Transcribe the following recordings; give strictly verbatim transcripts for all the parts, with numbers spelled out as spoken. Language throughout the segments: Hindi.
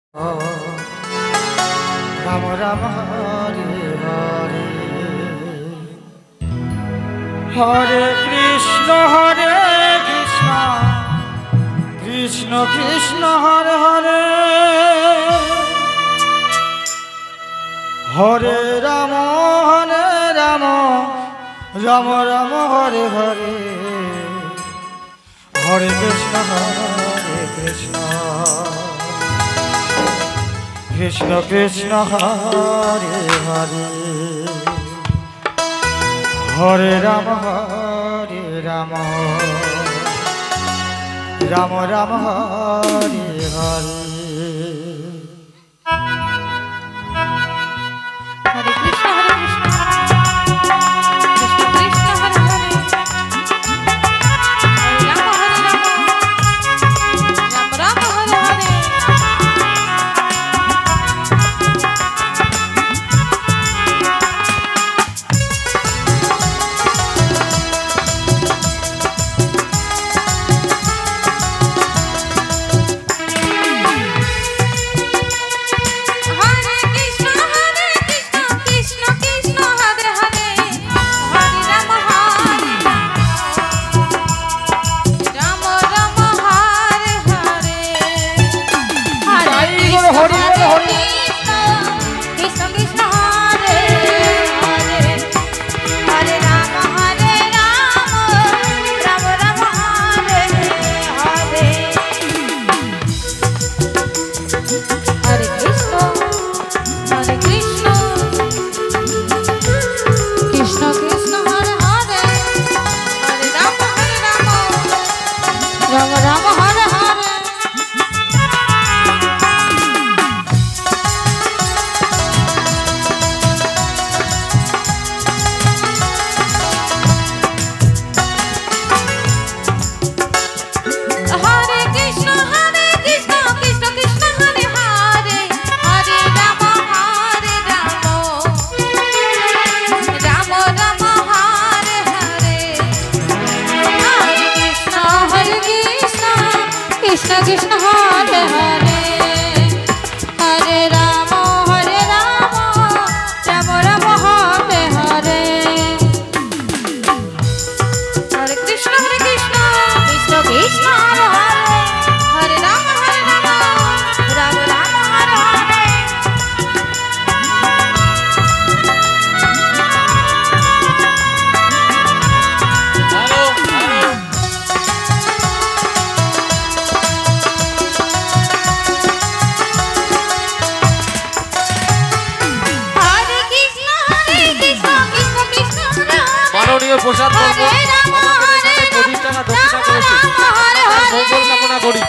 राम राम हरे हरे हरे कृष्ण हरे कृष्ण कृष्ण कृष्ण हरे हरे हरे राम हरे राम राम राम हरे हरे हरे कृष्ण हरे कृष्ण कृष्ण कृष्ण हरे हरे हरे राम हरे राम राम राम हरे हरे हरे कृष्ण हरे कृष्ण कृष्ण कृष्ण हरे हरे हरे राम हरे राम राम राम हरे हरे कृष्ण कृष्ण हरे हरे हरे राम हरे राम राम राम हरे हरे हरे कृष्ण हरे कृष्ण कृष्ण कृष्ण हरे हरे हरे राम हरे राम राम राम हरे हरे প্রসাদ পঁচিশ টাকা দক্ষিণা করেছি মঙ্গল কামনা করি।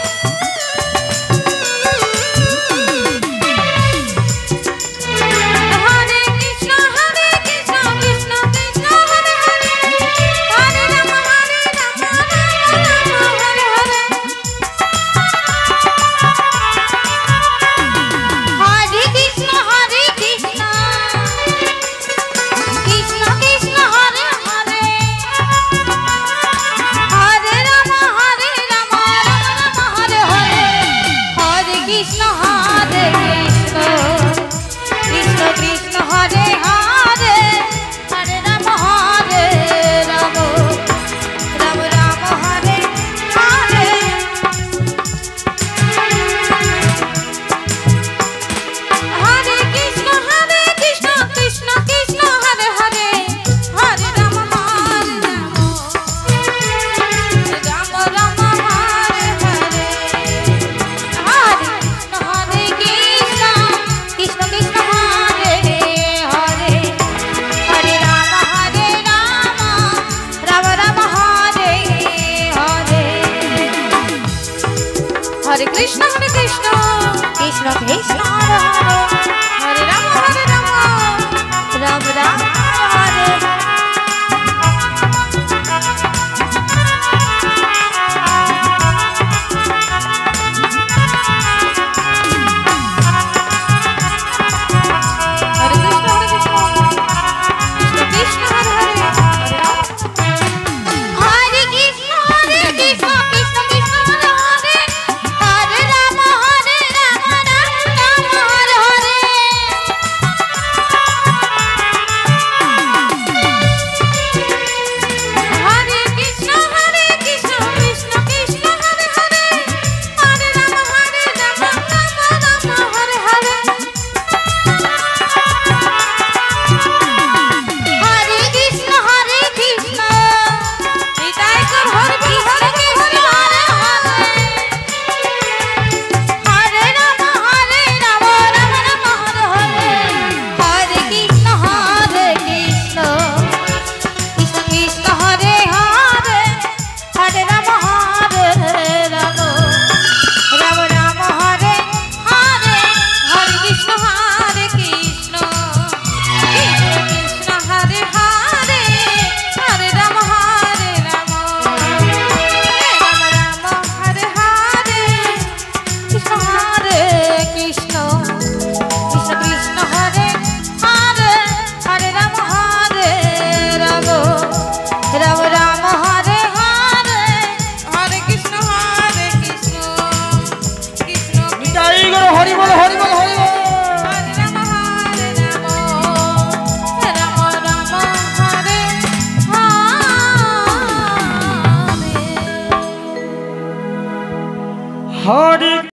হরি বল হরি বল হরি বল। হরি